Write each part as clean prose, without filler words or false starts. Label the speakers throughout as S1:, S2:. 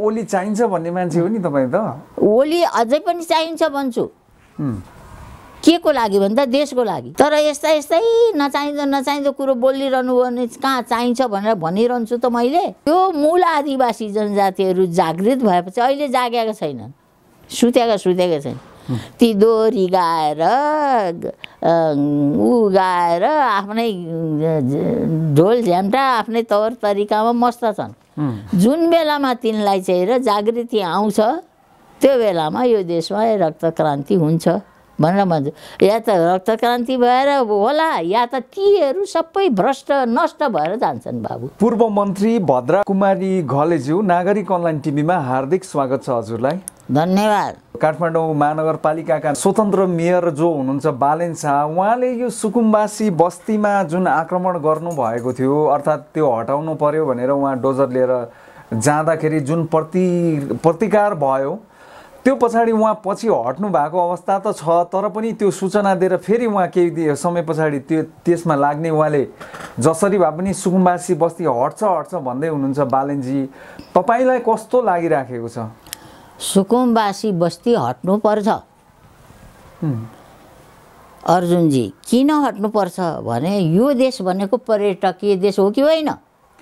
S1: ओली चाहिन्छ भन्ने मान्छे हो नि तपाईँ त।
S2: ओली अझै पनि चाहिन्छ भन्छु। के को लागि भन्दा देशको लागि। तर यस्तै नचाहिँदो कुरो बोलिरहनु भने कहाँ चाहिन्छ भनेर भनिरहन्छु त मैले। त्यो मूल आदिवासी जनजातिहरू जागृत भएपछि अहिले जागेका छैनन्, सुतेका छैन। ती दोहोरी गाएर गाएर आफ्नै ढोल झ्याम्टा आफ्नै तौर तरिकामा मस्त छन्। जुन बेलामा तिनलाई चाहिँ र जागृति आउँछ त्यो बेलामा यो देशमा रक्तक्रान्ति हुन्छ भनेर भन्छु। या त रक्तक्रान्ति भएर होला या त तीहरू सबै भ्रष्ट नष्ट भएर जान्छन्। बाबु
S1: पूर्व मन्त्री भद्रा कुमारी घलेज्यू नागरिक अनलाइन टिभीमा हार्दिक स्वागत छ हजुरलाई।
S2: धन्यवाद।
S1: काठमाडौँ महानगरपालिकाका स्वतन्त्र मेयर जो हुनुहुन्छ बालेन शाह, उहाँले यो सुकुम्बासी बस्तीमा जुन आक्रमण गर्नुभएको थियो अर्थात् त्यो हटाउनु पर्यो भनेर उहाँ डोजर लिएर जाँदाखेरि जुन प्रतिकार भयो त्यो पछाडि उहाँ पछि हट्नु भएको अवस्था त छ, तर पनि त्यो सूचना दिएर फेरि उहाँ केही समय पछाडि त्यसमा लाग्ने उहाँले जसरी भए पनि सुकुम्बासी बस्ती हट्छ भन्दै हुनुहुन्छ। बालेनजी, तपाईँलाई कस्तो लागिराखेको छ?
S2: सुकुम्बासी बस्ती हट्नुपर्छ अर्जुनजी। किन हट्नुपर्छ भने यो देश भनेको पर्यटकीय देश हो कि होइन?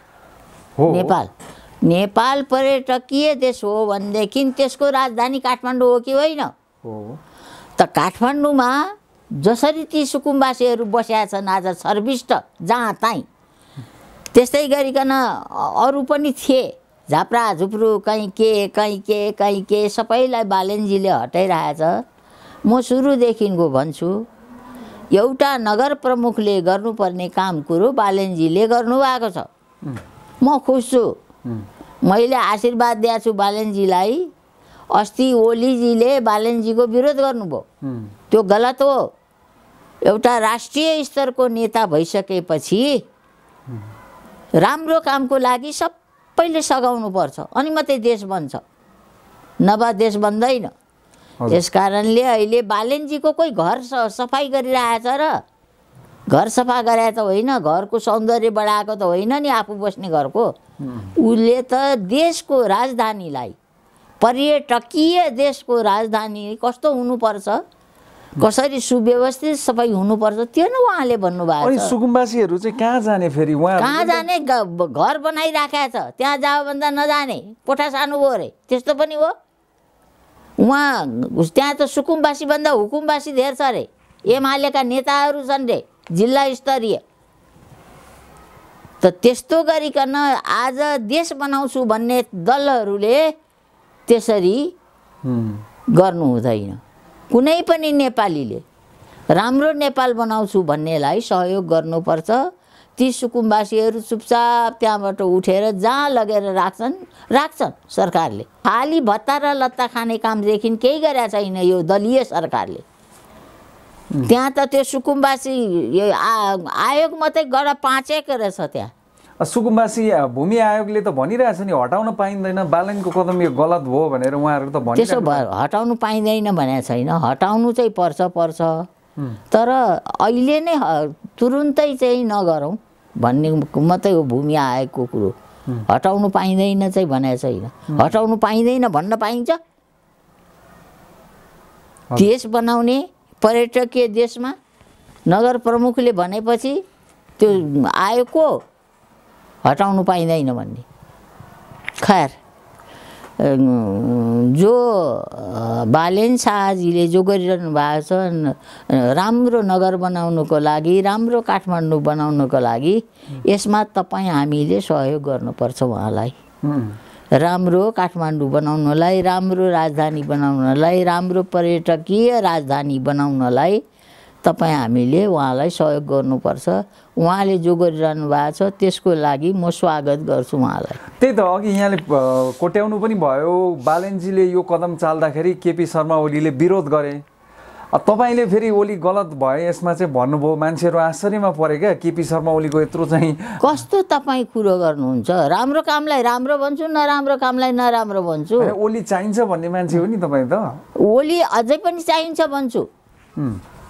S2: नेपाल पर्यटकीय देश हो भनेदेखि त्यसको राजधानी काठमाडौँ हो कि होइन? त काठमाडौँमा जसरी ती सुकुम्बासीहरू बसेका छन् आज सर्विष्ट जहाँ तहीँ, त्यस्तै गरिकन अरू पनि थिए झाप्रा झुप्रू कहीँ के सबैलाई बालेनजीले हटाइरहेछ। म सुरुदेखिको भन्छु एउटा नगर प्रमुखले गर्नुपर्ने काम कुरो बालेनजीले गर्नुभएको छ। म खुस छु। मैले आशीर्वाद दिएको छु बालेनजीलाई। अस्ति ओलीजीले बालेनजीको विरोध गर्नुभयो, त्यो गलत हो। एउटा राष्ट्रिय स्तरको नेता भइसकेपछि राम्रो कामको लागि सबैले सघाउनु पर्छ अनि मात्रै देश बन्छ, नभए देश बन्दैन। यस कारणले अहिले बालेनजीको कोही घर सफाई गरिरहेछ र? घर सफा गरे त होइन, घरको सौन्दर्य बढाएको त होइन नि आफू बस्ने घरको। उसले त देशको राजधानीलाई, पर्यटकीय देशको राजधानी कस्तो हुनुपर्छ, कसरी सुव्यवस्थित सबै हुनुपर्छ त्यो न उहाँले भन्नुभएको छ।
S1: अनि सुकुम्बासीहरू चाहिँ कहाँ जाने फेरि? उहाँ
S2: कहाँ जाने? घर बनाइराखेको छ, त्यहाँ जाओ भन्दा नजाने, कोठा सानो भयो अरे, त्यस्तो पनि हो। उहाँ त्यहाँ त सुकुम्बासी भन्दा हुकुमबासी धेर छ अरे। एमालेका नेताहरू छन् रे जिल्ला स्तरीय। त त्यस्तो गरिकन आज देश बनाउँछु भन्ने दलहरूले त्यसरी गर्नु हुँदैन। कुनै पनि नेपालीले राम्रो नेपाल बनाउँछु भन्नेलाई सहयोग गर्नुपर्छ। ती सुकुम्बासीहरू चुपचाप त्यहाँबाट उठेर जहाँ लगेर राख्छन् सरकारले। खाली भत्ता र लत्ता खाने कामदेखि केही गरेका छैन यो दलीय सरकारले। त्यहाँ त त्यो सुकुम्बासी आयोग मात्रै गड पाँचेको रहेछ। त्यहाँ
S1: सुकुम्बासी भूमि आयोगले त भनिरहेछ नि हटाउन पाइँदैन, बालेनको कदम यो गलत भयो भनेर उहाँहरू त भनिरहेछ।
S2: त्यसो हटाउनु पाइँदैन भनेको छैन, हटाउनु चाहिँ पर्छ। तर अहिले नै तुरुन्तै चाहिँ नगरौँ भन्ने मात्रै हो भूमि आयोगको कुरो। हटाउनु पाइँदैन चाहिँ भनेको छैन। हटाउनु पाइँदैन भन्न पाइन्छ? देश बनाउने पर्यटकीय देशमा नगर प्रमुखले भनेपछि त्यो आयोगको हटाउनु पाइँदैन भन्ने। खैर, जो बालेन शाहजीले जो गरिरहनु भएको छ राम्रो नगर बनाउनुको लागि, राम्रो काठमाडौँ बनाउनुको लागि, यसमा तपाईँ हामीले सहयोग गर्नुपर्छ उहाँलाई। राम्रो काठमाडौँ बनाउनलाई, राम्रो राजधानी बनाउनलाई, राम्रो पर्यटकीय राजधानी बनाउनलाई तपाईँ हामीले उहाँलाई सहयोग गर्नुपर्छ। उहाँले जो गरिरहनु भएको छ त्यसको लागि म स्वागत गर्छु उहाँलाई।
S1: त्यही त अघि यहाँले कोट्याउनु पनि भयो, बालेनजीले यो कदम चाल्दाखेरि केपी शर्मा ओलीले विरोध गरे। तपाईँले फेरि ओली गलत भयो यसमा चाहिँ भन्नुभयो। मान्छेहरू आश्चर्यमा परे क्या, केपी शर्मा ओलीको यत्रो चाहिँ
S2: कस्तो तपाईँ कुरो गर्नुहुन्छ? राम्रो कामलाई राम्रो भन्छु, नराम्रो कामलाई नराम्रो भन्छु।
S1: ओली चाहिन्छ भन्ने मान्छे हो नि तपाईँ त।
S2: ओली अझै पनि चाहिन्छ भन्छु।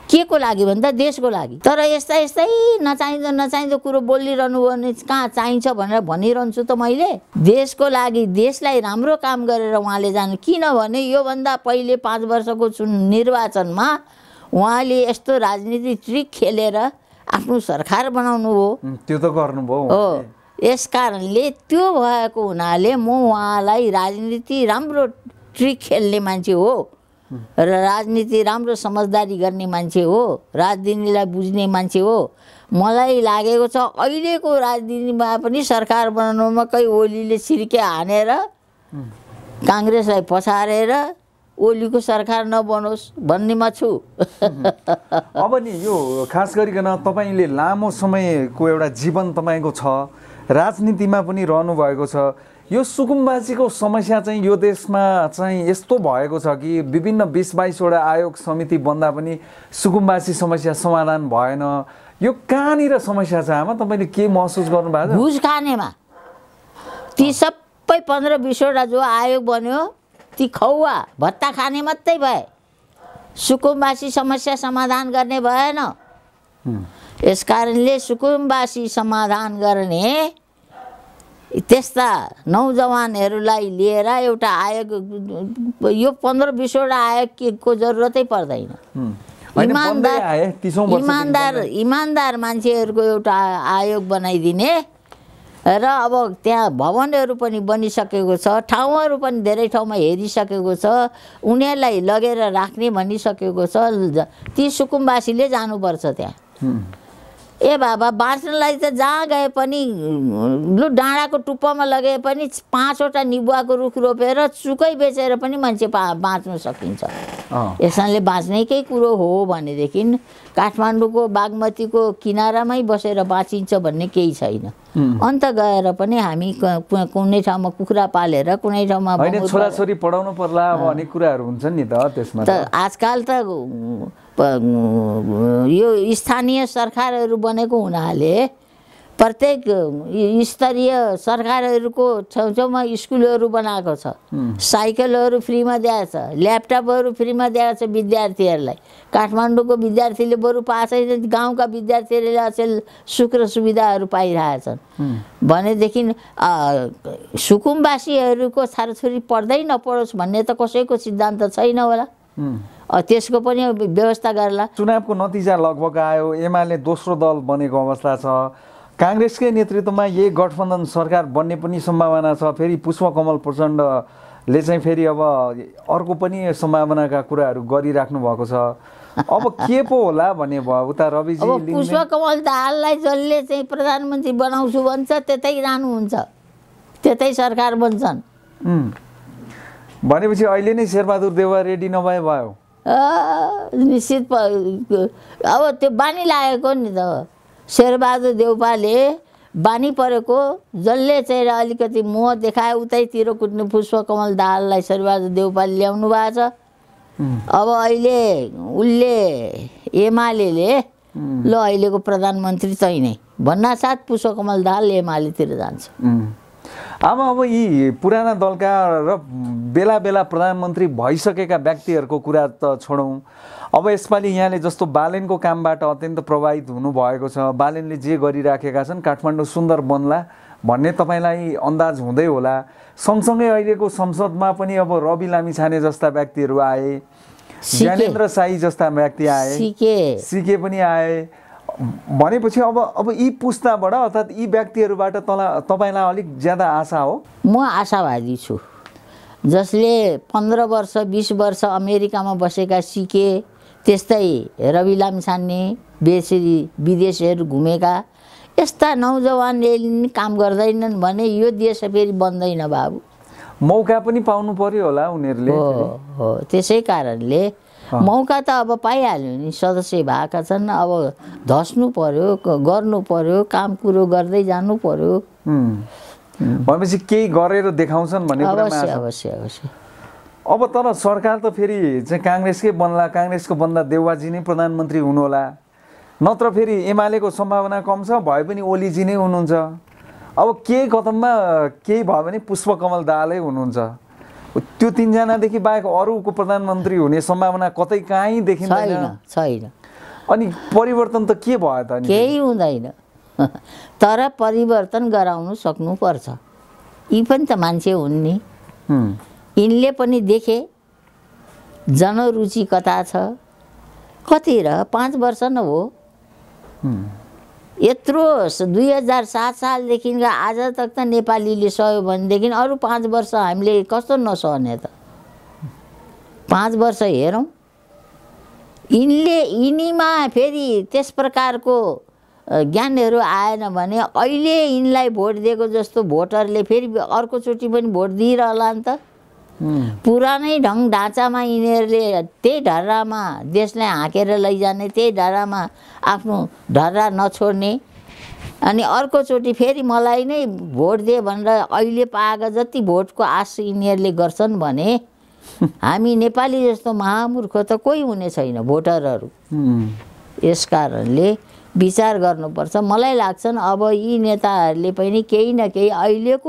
S2: के को लागि भन्दा देशको लागि। तर यस्ता यस्तै नचाहिँदो नचाहिँदो कुरो बोलिरहनु भने कहाँ चाहिन्छ भनेर भनिरहन्छु त मैले। देशको लागि देशलाई राम्रो काम गरेर उहाँले जानु। किनभने योभन्दा पहिले 5 वर्षको निर्वाचनमा उहाँले यस्तो राजनीति ट्रिक खेलेर आफ्नो सरकार बनाउनु हो।
S1: त्यो त गर्नुभयो
S2: हो। यस कारणले त्यो भएको हुनाले म उहाँलाई राजनीति राम्रो ट्रिक खेल्ने मान्छे हो र राजनीति राम्रो समझदारी गर्ने मान्छे हो, राजनीतिलाई बुझ्ने मान्छे हो। मलाई लागेको छ अहिलेको राजनीतिमा पनि सरकार बनाउनुमा कोही ओलीले छिर्के हानेर काङ्ग्रेसलाई पछारेर ओलीको सरकार नबनोस् भन्नेमा छु।
S1: अब नि यो खास गरिकन तपाईँले लामो समयको एउटा जीवन तपाईँको छ, राजनीतिमा पनि रहनुभएको छ। यो सुकुम्बासीको समस्या चाहिँ यो देशमा चाहिँ यस्तो भएको छ कि विभिन्न 20-22 वटा आयोग समिति बन्दा पनि सुकुम्बासी समस्या समाधान भएन। यो कहाँनिर समस्या छ आमा, तपाईँले के महसुस गर्नुभएको छ?
S2: घुस खानेमा। ती सबै 15-20 वटा जो आयोग बन्यो ती खौवा भत्ता खाने मात्रै भए, सुकुम्बासी समस्या समाधान गर्ने भएन। यस कारणले सुकुम्बासी समाधान गर्ने त्यस्ता नौजवानहरूलाई लिएर एउटा आयोग, यो 15-20 वटा आयोगको जरुरतै पर्दैन। इमान्दार मान्छेहरूको एउटा आयोग बनाइदिने र अब त्यहाँ भवनहरू पनि बनिसकेको छ, ठाउँहरू पनि धेरै ठाउँमा हेरिसकेको छ, उनीहरूलाई लगेर राख्ने भनिसकेको छ। ती सुकुम्बासीले जानुपर्छ त्यहाँ। ए बाबा बाँच्नलाई त जहाँ गए पनि लु डाँडाको टुप्पोमा लगे पनि 5 वटा निबुवाको रुख रोपेर चुकै बेचेर पनि मान्छे बाँच्न सकिन्छ। यसले बाँच्नेकै कुरो हो भनेदेखि काठमाडौँको बागमतीको किनारामै बसेर बाँचिन्छ भन्ने केही छैन। अन्त गएर पनि हामी कुनै ठाउँमा कुखुरा पालेर कुनै ठाउँमा
S1: छोराछोरी पढाउनु पर्ला भन्ने कुराहरू हुन्छन् नि त त्यसमा।
S2: त आजकल त यो स्थानीय सरकारहरू बनेको हुनाले प्रत्येक स्तरीय सरकारहरूको छेउछेउमा स्कुलहरू बनाएको छ, साइकलहरू फ्रीमा दिएको छ, ल्यापटपहरू फ्रीमा दिएको छ विद्यार्थीहरूलाई। काठमाडौँको विद्यार्थीले बरु पाएन, गाउँका विद्यार्थीहरूले अचेल सुख र सुविधाहरू पाइरहेछन्। भनेदेखि सुकुम्बासीहरूको छोराछोरी पढ्दै नपढोस् भन्ने त कसैको सिद्धान्त छैन होला। त्यसको पनि व्यवस्था गर्ला।
S1: चुनावको नतिजा लगभग आयो, एमाले दोस्रो दल बनेको अवस्था छ, काङ्ग्रेसकै नेतृत्वमा यही गठबन्धन सरकार बन्ने पनि सम्भावना छ। फेरि पुष्पकमल प्रचण्डले चाहिँ फेरि अब अर्को पनि सम्भावनाका कुराहरू गरिराख्नु भएको छ। अब के पो होला भन्ने भयो उता रविजी।
S2: अब पुष्पकमल दाहाललाई जसले चाहिँ प्रधानमन्त्री बनाउँछु भन्छ त्यतै रहनुहुन्छ, त्यतै सरकार बन्छन्।
S1: भनेपछि अहिले नै शेरबहादुर देउवा रेडी नभए भयो?
S2: निश्चित। अब त्यो बानी लागेको नि त। शेरबहादुर देउपाले बानी परेको, जसले चाहिँ अलिकति मोह देखाए उतैतिर कुट्ने पुष्पकमल दाहाललाई शेरबहादुर देउपाले ल्याउनु भएको छ। अब अहिले उसले एमाले ल अहिलेको प्रधानमन्त्री चाहिँ नै भन्नासाथ पुष्पकमल दाहाल एमालेतिर जान्छ।
S1: अब यी पुराना दलका र बेला बेला प्रधानमन्त्री भइसकेका व्यक्तिहरूको कुरा त छोडौँ। अब यसपालि यहाँले जस्तो बालेनको कामबाट अत्यन्त प्रभावित हुनुभएको छ, बालेनले जे गरिराखेका छन् काठमाडौँ सुन्दर बन्ला भन्ने तपाईँलाई अन्दाज हुँदै होला। सँगसँगै अहिलेको संसदमा पनि अब रवि लामिछाने जस्ता व्यक्तिहरू आए, ज्ञानेन्द्र साई जस्ता व्यक्ति आए, सिके पनि आए। भनेपछि अब यी पुस्ताबाट अर्थात् यी व्यक्तिहरूबाट तपाईँलाई अलिक ज्यादा आशा हो?
S2: म आशावादी छु। जसले 15 वर्ष 20 वर्ष अमेरिकामा बसेका सिके, त्यस्तै रवि लामिछाने विदेशहरू घुमेका यस्ता नौजवानले काम गर्दैनन् भने यो देश फेरि बन्दैन बाबु।
S1: मौका पनि पाउनु पर्यो होला उनीहरूले।
S2: हो, त्यसै कारणले मौका त अब पाइहाल्यो नि, सदस्य भएका छन्। अब धस्नु पर्यो, गर्नु पर्यो, काम कुरो गर्दै जानु पर्यो।
S1: भनेपछि केही गरेर देखाउँछन् भन्ने कुरामा
S2: अवश्य।
S1: अब तर सरकार त फेरि चाहिँ काङ्ग्रेसकै बन्ला, काङ्ग्रेसको बन्दा देउवाजी नै प्रधानमन्त्री हुनुहोला, नत्र फेरि एमालेको सम्भावना कम छ, भए पनि ओलीजी नै हुनुहुन्छ। अब केही कदममा केही भयो भने पुष्पकमल दाहालै हुनुहुन्छ। त्यो 3 जनादेखि बाहेक अरूको प्रधानमन्त्री हुने सम्भावना कतै काहीँ देखिँदैन।
S2: छैन।
S1: अनि परिवर्तन त के भयो त नि?
S2: केही हुँदैन। तर परिवर्तन गराउनु सक्नुपर्छ। यी पनि त मान्छे हुन् नि। यिनले पनि देखे जनरुचि कता छ, कति र 5 वर्ष न हो। यत्रो 2007 सालदेखि आज तक त नेपालीले सक्यो भनेदेखि अरू 5 वर्ष हामीले कस्तो नसहने त? 5 वर्ष हेरौँ। यिनीमा फेरि त्यस प्रकारको ज्ञानहरू आएन भने अहिले यिनलाई भोट दिएको जस्तो भोटरले फेरि अर्कोचोटि पनि भोट दिइरहला नि त। पुरानै ढङ्ग ढाँचामा यिनीहरूले त्यही ढर्रामा देशलाई हाँकेर लैजाने, त्यही ढर्रामा आफ्नो ढर्रा नछोड्ने, अनि अर्कोचोटि फेरि मलाई नै भोट दे भनेर अहिले पाएको जति भोटको आश यिनीहरूले गर्छन् भने हामी नेपाली जस्तो महामूर्ख त कोही हुने छैन भोटरहरू। यस कारणले विचार गर्नुपर्छ। मलाई लाग्छन् अब यी नेताहरूले पनि केही न केही अहिलेको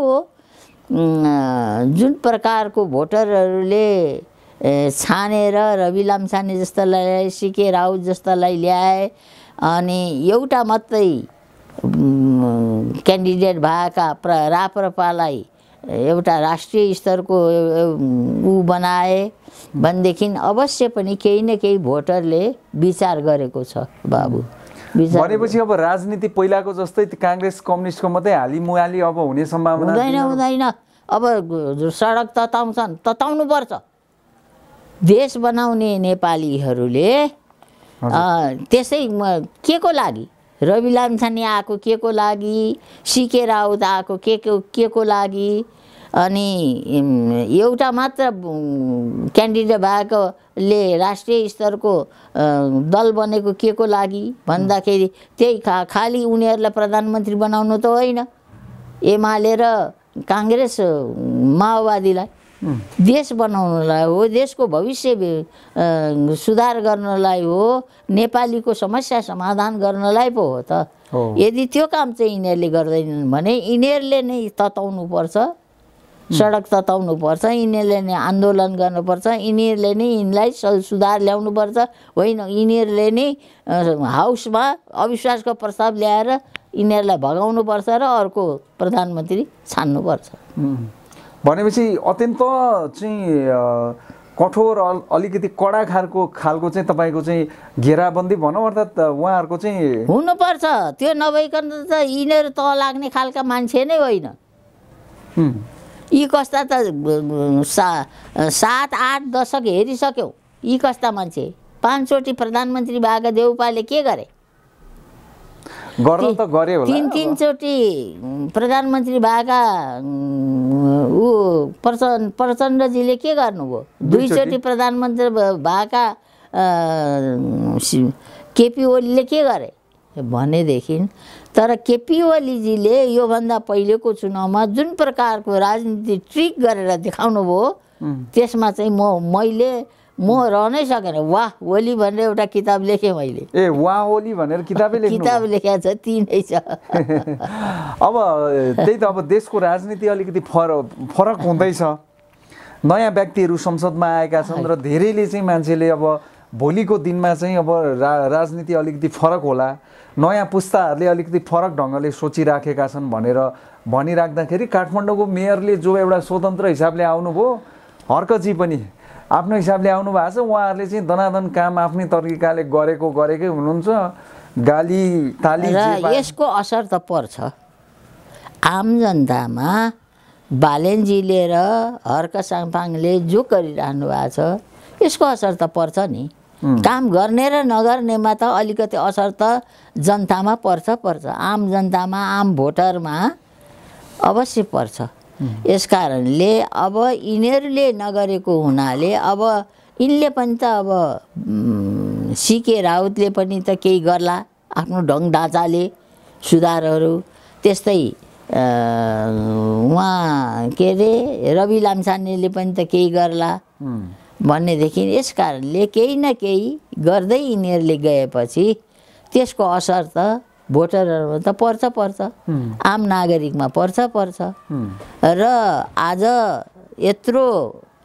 S2: जुन प्रकारको भोटरहरूले छानेर रवि लामिछाने जस्तालाई, सिके राउत जस्तालाई ल्याए अनि एउटा मात्रै क्यान्डिडेट भएका राप्रपालाई एउटा राष्ट्रिय स्तरको ऊ बनाए भनेदेखि अवश्य पनि केही न केही भोटरले विचार गरेको छ बाबु।
S1: भनेपछि अब राजनीति पहिलाको जस्तै काङ्ग्रेस कम्युनिस्टको मात्रै हालिमुहाली अब हुने सम्भावना
S2: हुँदैन। अब सडक तताउनु पर्छ। देश बनाउने नेपालीहरूले त्यसै के को लागि? रवि लामिछाने आएको के को लागि? सिके राउत आएको के को लागि? अनि एउटा मात्र क्यान्डिडेट भएकोले राष्ट्रिय स्तरको दल बनेको के को लागि भन्दाखेरि त्यही खालि उनीहरूलाई प्रधानमन्त्री बनाउनु त होइन। एमाले र काङ्ग्रेस माओवादीलाई देश बनाउनलाई हो, देशको भविष्य सुधार गर्नलाई हो, नेपालीको समस्या समाधान गर्नलाई पो हो त। यदि त्यो काम चाहिँ यिनीहरूले गर्दैनन् भने यिनीहरूले नै तताउनु पर्छ, सडक तताउनु पर्छ, यिनीहरूले नै आन्दोलन गर्नुपर्छ, यिनीहरूले नै यिनलाई सुधार ल्याउनु पर्छ। होइन, यिनीहरूले नै हाउसमा अविश्वासको प्रस्ताव ल्याएर यिनीहरूलाई भगाउनु पर्छ र अर्को प्रधानमन्त्री छान्नुपर्छ।
S1: भनेपछि अत्यन्त चाहिँ कठोर अलिकति कडा खालको चाहिँ तपाईँको चाहिँ घेराबन्दी भनौँ, अर्थात् उहाँहरूको चाहिँ
S2: हुनुपर्छ। त्यो नभइकन त यिनीहरू तल लाग्ने खालका मान्छे नै होइन। यी कस्ता त 7-8 दशक हेरिसक्यौँ। यी कस्ता मान्छे 5 चोटि प्रधानमन्त्री भएका देउपाले के गरे?
S1: गर्न त गरे होला।
S2: 3 चोटि प्रधानमन्त्री भएका प्रचण्डजीले के गर्नुभयो? 2 चोटि प्रधानमन्त्री भएका केपी ओलीले के गरे भनेदेखि, तर केपी ओलीजीले योभन्दा पहिलेको चुनावमा जुन प्रकारको राजनीति ट्रिक गरेर देखाउनु भयो त्यसमा चाहिँ म रहनै सकेन। वाह ओली भनेर एउटा किताब लेखेँ मैले।
S1: वाह ओली भनेर किताब
S2: लेखेको छ, ती नै छ।
S1: अब त्यही त, अब देशको राजनीति अलिकति फरक हुँदैछ। नयाँ व्यक्तिहरू संसदमा आएका छन् र धेरैले चाहिँ मान्छेले अब भोलिको दिनमा चाहिँ अब राजनीति अलिकति फरक होला, नयाँ पुस्ताहरूले अलिकति फरक ढङ्गले सोचिराखेका छन् भनेर भनिराख्दाखेरि काठमाडौँको मेयरले जो एउटा स्वतन्त्र हिसाबले आउनुभयो, हर्कजी पनि आफ्नो हिसाबले आउनु भएको छ। उहाँहरूले चाहिँ दनादन काम आफ्नै तरिकाले गरेकै हुनुहुन्छ। गाली ताली
S2: यसको असर त पर्छ आम जनतामा। बालेनजीले र हर्क साङपाङले जो गरिरहनु भएको छ यसको असर त पर्छ नि। काम गर्ने र नगर्नेमा त अलिकति असर त जनतामा पर्छ। आम जनतामा, आम भोटरमा अवश्य पर्छ। यस कारणले अब यिनीहरूले नगरेको हुनाले अब यिनले पनि त अब सिके राउतले पनि त केही गर्ला आफ्नो ढङ्ग ढाँचाले सुधारहरू। त्यस्तै उहाँ के अरे रवि लामिछानेले पनि त केही गर्ला भन्नेदेखि यस कारणले केही न केही गर्दै यिनीहरूले गएपछि त्यसको असर त भोटरहरूमा त पर्छ, आम नागरिकमा पर्छ। र आज यत्रो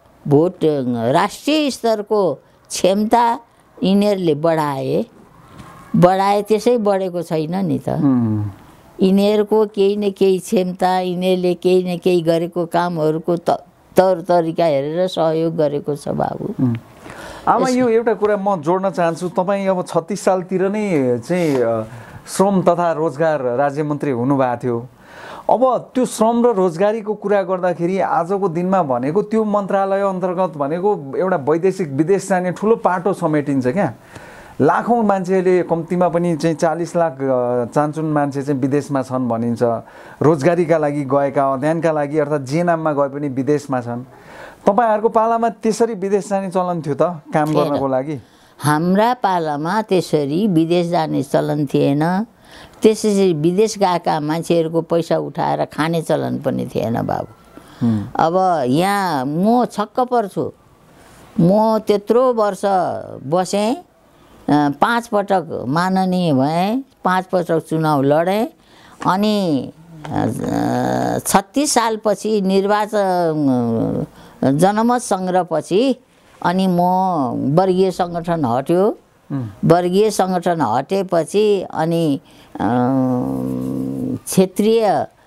S2: भोट राष्ट्रिय स्तरको क्षमता यिनीहरूले बढाए बढाए त्यसै बढेको छैन नि त। यिनीहरूको केही न केही क्षमता, यिनीहरूले केही न केही गरेको कामहरूको तौर तरिका हेरेर सहयोग गरेको छ बाबु।
S1: आमा यो एउटा कुरा म जोड्न चाहन्छु, तपाईँ अब 36 सालतिर नै चाहिँ श्रम तथा रोजगार राज्यमन्त्री हुनुभएको थियो। अब त्यो श्रम र रोजगारीको कुरा गर्दाखेरि आजको दिनमा भनेको त्यो मन्त्रालय अन्तर्गत भनेको एउटा वैदेशिक विदेश जाने ठुलो पाटो समेटिन्छ क्या। लाखौँ मान्छेले कम्तीमा पनि चाहिँ 40 लाख चान्चुन मान्छे चाहिँ विदेशमा छन् भनिन्छ। रोजगारीका लागि गएका, अध्ययनका लागि अर्थात् जे नाममा गए पनि विदेशमा छन्। तपाईँहरूको पालामा त्यसरी विदेश जाने चलन थियो त काम गर्नको लागि?
S2: हाम्रा पालामा त्यसरी विदेश जाने चलन थिएन। त्यसरी विदेश गएका मान्छेहरूको पैसा उठाएर खाने चलन पनि थिएन बाबु। अब यहाँ म छक्क पर्छु। म त्यत्रो वर्ष बसेँ, 5 पटक माननीय भएँ, 5 पटक चुनाव लडेँ, अनि 36 सालपछि निर्वाचन जनमत सङ्ग्रहपछि अनि म वर्गीय सङ्गठन हट्यो। वर्गीय सङ्गठन हटेपछि अनि क्षेत्रीय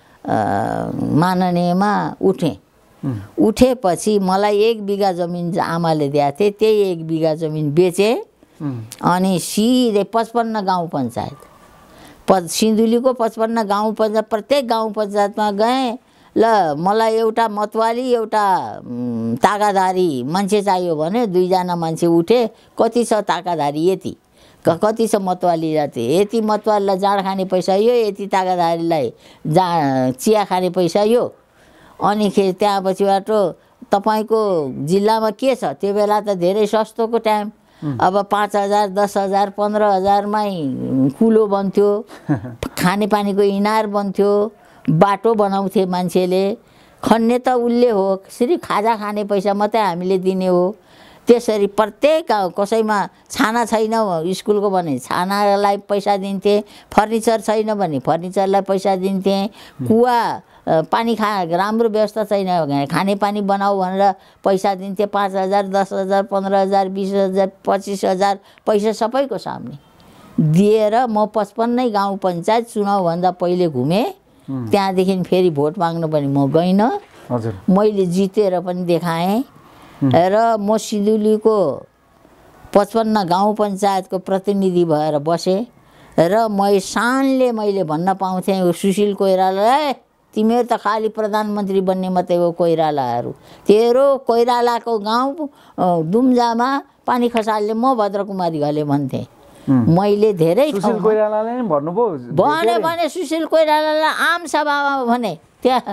S2: माननीयमा उठेँ। उठेपछि मलाई 1 बिघा जमिन आमाले दिएको थिए, त्यही 1 बिघा जमिन बेचेँ अनि सिधै 55 गाउँ पञ्चायत, सिन्धुलीको 55 गाउँ पञ्चायत, प्रत्येक गाउँ पञ्चायतमा गएँ। ल मलाई एउटा मतवाली एउटा ताकाधारी मान्छे चाहियो भने 2 जना मान्छे उठे। कति छ ताकाधारी? यति। कति छ मतवाली? यति मतवालीलाई जाँड खाने पैसा यो, यति ताकाधारीलाई चिया खाने पैसा यो। अनि त्यहाँपछिबाट तपाईँको जिल्लामा के छ? त्यो बेला त धेरै सस्तोको टाइम। अब 5,000, 10,000, 15,000मै कुलो बन्थ्यो, खानेपानीको इनार बन्थ्यो, बाटो बनाउँथे मान्छेले। खन्ने त उसले हो, सिर्फ खाजा खाने पैसा मात्रै हामीले दिने हो। त्यसरी प्रत्येक कसैमा छाना छैन स्कुलको भने छानालाई पैसा दिन्थे, फर्निचर छैन भने फर्निचरलाई पैसा दिन्थे, कुवा पानी राम्रो व्यवस्था छैन भने खानेपानी बनाऊ भनेर पैसा दिन्थे। 5,000, 10,000, 15,000, 20,000, 25,000 पैसा सबैको सामने दिएर म 55 गाउँ पञ्चायत चुनावभन्दा पहिले घुमेँ। त्यहाँदेखि फेरि भोट माग्नु पनि म गइनँ। मैले जितेर पनि देखाएँ र म सिन्धुलीको 55 गाउँ पञ्चायतको प्रतिनिधि भएर बसेँ र शानले मैले भन्न पाउँथेँ सुशील कोइरालालाई, तिमीहरू त खालि प्रधानमन्त्री बन्ने मात्रै हो कोइरालाहरू। तेरो कोइरालाको गाउँ दुम्जामा पानी खसाल्ने म भद्रकुमारी घले भन्थेँ। मैले धेरै
S1: सुशील कोइरालाले नै भन्नुभयो
S2: भने सुशील कोइरालालाई आम सभामा भने त्यहाँ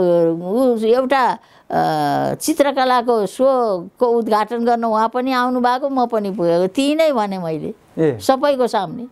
S2: एउटा चित्रकलाको सोको उद्घाटन गर्न उहाँ पनि आउनु भएको, म पनि पुगेको। ती नै भने मैले सबैको सामने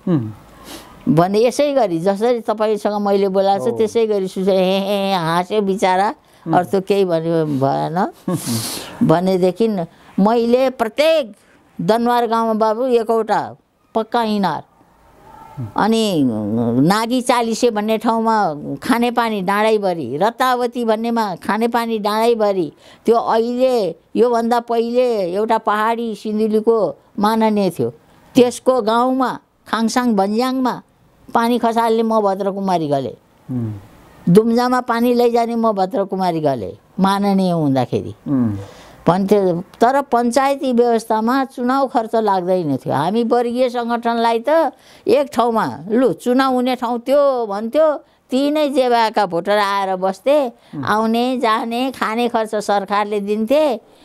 S2: भने यसै गरी जसरी तपाईँसँग मैले बोलाएको छु त्यसै गरी सुशील हे हाँस्यो बिचरा, अर्थ केही भन्यो भएन। भनेदेखि मैले प्रत्येक दनवार गाउँमा बाबु 1वटा पक्का इनार, अनि नागी 40 भन्ने ठाउँमा खानेपानी डाँडैभरि, रतावती भन्नेमा खानेपानी डाँडैभरि। त्यो अहिले योभन्दा पहिले एउटा पहाडी सिन्धुलीको माननीय थियो, त्यसको गाउँमा खाङसाङ भन्ज्याङमा पानी खसाल्ने म भद्रकुमारी घले, दुम्जामा पानी लैजाने म भद्रकुमारी घले माननीय हुँदाखेरि भन्थ्यो। तर पञ्चायती व्यवस्थामा चुनाव खर्च लाग्दैन थियो। हामी वर्गीय सङ्गठनलाई त एक ठाउँमा लु चुनाव हुने ठाउँ त्यो भन्थ्यो, ती नै जे भएका भोटर आएर बस्थे, आउने जाने खाने खर्च सरकारले दिन्थे।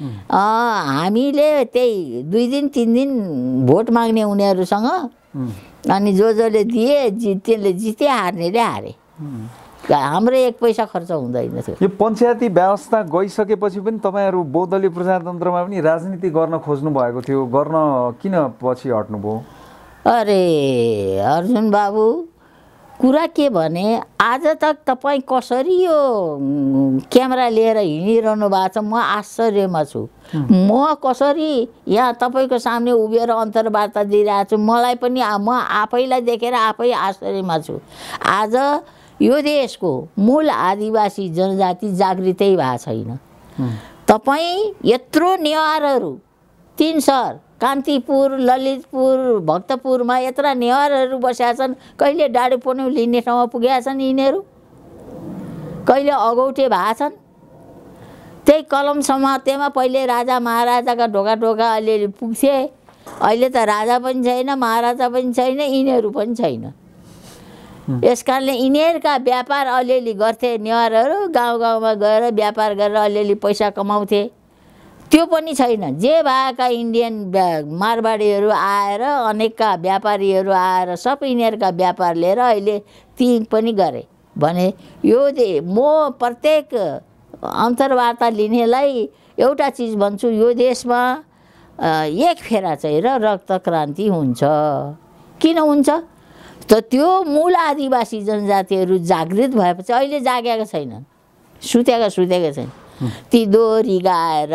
S2: हामीले त्यही 2 दिन 3 दिन भोट माग्ने उनीहरूसँग, अनि जसले दिए त्यसले जिते, हार्नेले हारे। हाम्रो 1 पैसा खर्च हुँदैन थियो।
S1: यो पञ्चायती व्यवस्था गइसकेपछि पनि तपाईँहरू बहुदलीय प्रजातन्त्रमा पनि राजनीति गर्न खोज्नु भएको थियो, गर्न किन पछि हट्नुभयो?
S2: अरे अर्जुन बाबु, कुरा के भने आज तक तपाईँ कसरी यो क्यामेरा लिएर हिँडिरहनु भएको छ, म आश्चर्यमा छु। म कसरी यहाँ तपाईँको सामने उभिएर अन्तर्वार्ता दिइरहेको छु, मलाई पनि म आफैलाई देखेर आफै आश्चर्यमा छु। आज यो देशको मूल आदिवासी जनजाति जागृतै भएको छैन। तपाईँ यत्रो नेवारहरू 3 सहर कान्तिपुर, ललितपुर, भक्तपुरमा यत्रा नेवारहरू बसेका छन्। कहिले डाडु पन्यु लिने ठाउँमा पुगेका छन् यिनीहरू, कहिले अगौटे भएका छन्। त्यही कलम समातेमा पहिले राजा महाराजाका ढोका ढोका अलिअलि पुग्थे। अहिले त राजा पनि छैन, महाराजा पनि छैन, यिनीहरू पनि छैन। यस कारणले यिनीहरूका व्यापार अलिअलि गर्थे नेवारहरू, गाउँ गाउँमा गएर व्यापार गरेर अलिअलि पैसा कमाउँथे। त्यो पनि छैन। जे भएका इन्डियन मारवाडीहरू आएर, अनेकका व्यापारीहरू आएर सब यिनीहरूका व्यापार लिएर अहिले ती पनि गरे भने यो म प्रत्येक अन्तर्वार्ता लिनेलाई एउटा चिज भन्छु, यो देशमा एक फेरा चाहिँ रक्त क्रान्ति हुन्छ। किन हुन्छ त? त्यो मूल आदिवासी जनजातिहरू जागृत भएपछि अहिले जागेका छैनन्, सुतेका छैन। ती दोहोरी गाएर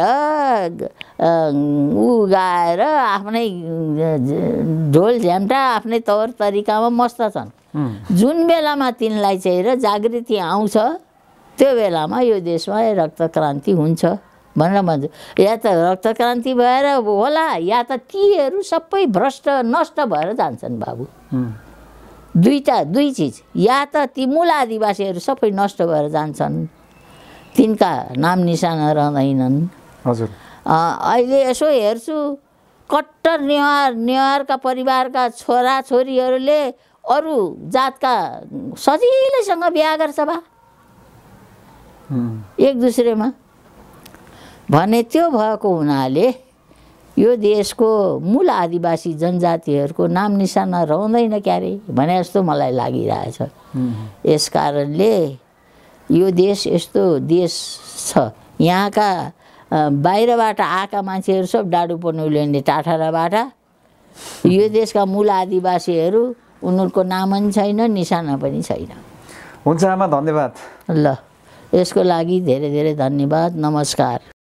S2: गाएर आफ्नै ढोल झ्याम्टा आफ्नै तौर तरिकामा मस्त छन्। जुन बेलामा तिनलाई चाहिँ जागृति आउँछ त्यो बेलामा यो देशमा रक्त क्रान्ति हुन्छ भनेर भन्छु। या त रक्त क्रान्ति भएर होला, या त तीहरू सबै भ्रष्ट नष्ट भएर जान्छन् बाबु। दुई चिज, या त ती मूल आदिवासीहरू सबै नष्ट भएर जान्छन्, तिनका नाम निशाना रहँदैनन्।
S1: हजुर,
S2: अहिले यसो हेर्छु कट्टर नेवारका परिवारका छोराछोरीहरूले अरू जातका सजिलैसँग बिहा गर्छ बा एक दुसरेमा भने। त्यो भएको हुनाले यो देशको मूल आदिवासी जनजातिहरूको नाम निशाना रहँदैन क्यारे भने जस्तो मलाई लागिरहेछ। यस कारणले यो देश यस्तो देश छ। यहाँका बाहिरबाट आएका मान्छेहरू सब डाडु पन्यु ल्याउने टाठाराबाट। यो देशका मूल आदिवासीहरू उनीहरूको नाम पनि छैन, निशाना पनि छैन।
S1: हुन्छ आमा, धन्यवाद।
S2: ल, यसको लागि धेरै धेरै धन्यवाद। नमस्कार।